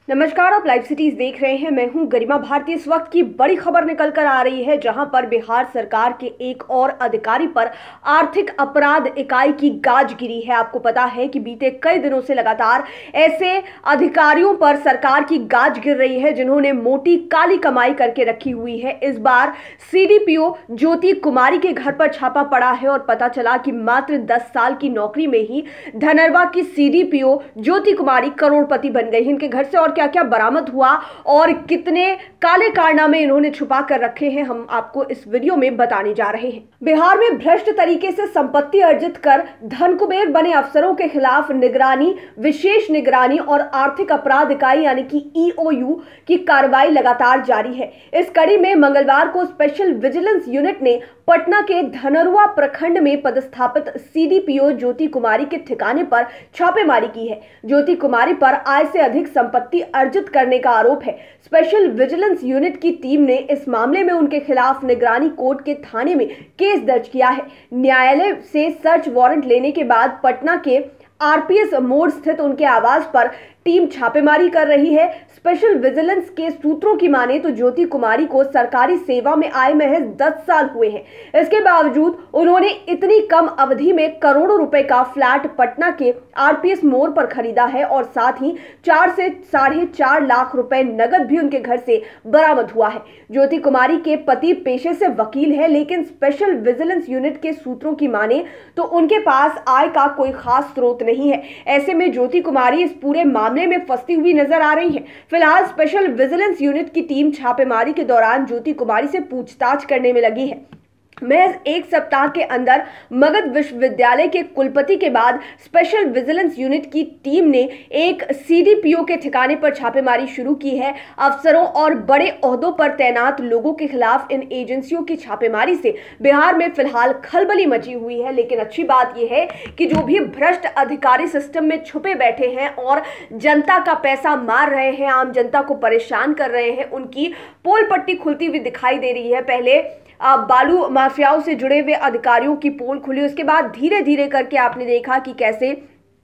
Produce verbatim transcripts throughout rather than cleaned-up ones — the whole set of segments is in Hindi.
नमस्कार, आप लाइव सिटीज देख रहे हैं। मैं हूं गरिमा भारती। इस वक्त की बड़ी खबर निकल कर आ रही है, जहां पर बिहार सरकार के एक और अधिकारी पर आर्थिक अपराध इकाई की गाज गिरी है। आपको पता है कि बीते कई दिनों से लगातार ऐसे अधिकारियों पर सरकार की गाज गिर रही है जिन्होंने मोटी काली कमाई करके रखी हुई है। इस बार सीडीपीओ ज्योति कुमारी के घर पर छापा पड़ा है और पता चला कि मात्र दस साल की नौकरी में ही धनरवा की सीडीपीओ ज्योति कुमारी करोड़पति बन गई। इनके घर से और क्या क्या बरामद हुआ और कितने काले कारनामे इन्होंने छुपा कर रखे हैं, हम आपको इस वीडियो में बताने जा रहे हैं। बिहार में भ्रष्ट तरीके से संपत्ति अर्जित कर धन कुबेर बने अफसरों के खिलाफ निगरानी, विशेष निगरानी और आर्थिक अपराध इकाई यानी कि ईओयू की कार्रवाई लगातार जारी है। इस कड़ी में मंगलवार को स्पेशल विजिलेंस यूनिट ने पटना के धनरुआ प्रखंड में पदस्थापित सीडीपीओ ज्योति कुमारी के ठिकाने पर छापेमारी की है। ज्योति कुमारी पर आय से अधिक संपत्ति अर्जित करने का आरोप है। स्पेशल विजिलेंस यूनिट की टीम ने इस मामले में उनके खिलाफ निगरानी कोर्ट के थाने में केस दर्ज किया है। न्यायालय से सर्च वारंट लेने के बाद पटना के आरपीएस मोड़ स्थित उनके आवास पर टीम छापेमारी कर रही है। स्पेशल विजिलेंस के सूत्रों की माने तो ज्योति कुमारी को सरकारी सेवा में आए महज दस साल हुए हैं। इसके बावजूद उन्होंने इतनी कम अवधि में करोड़ों रुपए का फ्लैट पटना के आरपीएस मोड़ पर खरीदा है और साथ ही चार से साढ़े चार लाख रुपए नगद भी उनके घर से बरामद हुआ है। ज्योति कुमारी के पति पेशे से वकील है, लेकिन स्पेशल विजिलेंस यूनिट के सूत्रों की माने तो उनके पास आय का कोई खास स्रोत नहीं है। ऐसे में ज्योति कुमारी इस पूरे मामले में फंसी हुई नजर आ रही है। फिलहाल स्पेशल विजिलेंस यूनिट की टीम छापेमारी के दौरान ज्योति कुमारी से पूछताछ करने में लगी है। महज एक सप्ताह के अंदर मगध विश्वविद्यालय के कुलपति के बाद स्पेशल विजिलेंस यूनिट की टीम ने एक सीडीपीओ के ठिकाने पर छापेमारी शुरू की है। अफसरों और बड़े ओहदों पर तैनात लोगों के खिलाफ इन एजेंसियों की छापेमारी से बिहार में फिलहाल खलबली मची हुई है। लेकिन अच्छी बात यह है कि जो भी भ्रष्ट अधिकारी सिस्टम में छुपे बैठे हैं और जनता का पैसा मार रहे हैं, आम जनता को परेशान कर रहे हैं, उनकी पोल पट्टी खुलती हुई दिखाई दे रही है। पहले बालू माफियाओं से जुड़े हुए अधिकारियों की पोल खुली, उसके बाद धीरे धीरे करके आपने देखा कि कैसे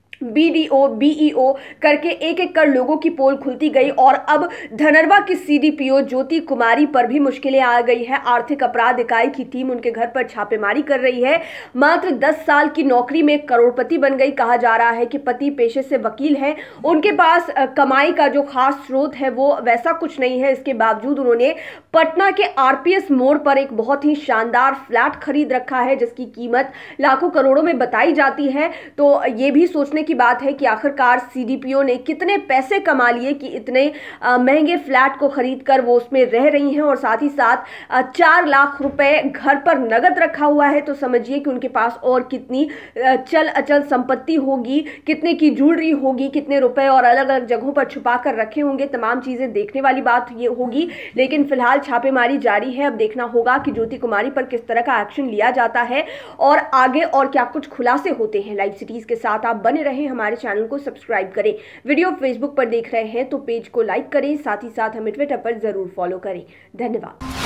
बीडीओ बीईओ करके एक एक कर लोगों की पोल खुलती गई और अब धनरवा की सीडीपीओ ज्योति कुमारी पर भी मुश्किलें आ गई है। आर्थिक अपराध इकाई की टीम उनके घर पर छापेमारी कर रही है। मात्र दस साल की नौकरी में करोड़पति बन गई। कहा जा रहा है कि पति पेशे से वकील है, उनके पास कमाई का जो खास स्रोत है वो वैसा कुछ नहीं है। इसके बावजूद उन्होंने पटना के आरपीएस मोड़ पर एक बहुत ही शानदार फ्लैट खरीद रखा है जिसकी कीमत लाखों करोड़ों में बताई जाती है। तो ये भी सोचने की बात है कि आखिरकार सीडीपीओ ने कितने पैसे कमा लिए कि इतने महंगे फ्लैट को खरीदकर वो उसमें रह रही हैं और साथ ही साथ चार लाख रुपए घर पर नगद रखा हुआ है। तो समझिए कि उनके पास और कितनी चल अचल संपत्ति होगी, कितने की ज्वेलरी होगी, कितने रुपए और अलग अलग जगहों पर छुपा कर रखे होंगे। तमाम चीजें देखने वाली बात ये होगी। लेकिन फिलहाल छापेमारी जारी है। अब देखना होगा कि ज्योति कुमारी पर किस तरह का एक्शन लिया जाता है और आगे और क्या कुछ खुलासे होते हैं। लाइव सिटीज के साथ आप बने रहें, हमारे चैनल को सब्सक्राइब करें। वीडियो फेसबुक पर देख रहे हैं तो पेज को लाइक करें, साथ ही साथ हमें ट्विटर पर जरूर फॉलो करें। धन्यवाद।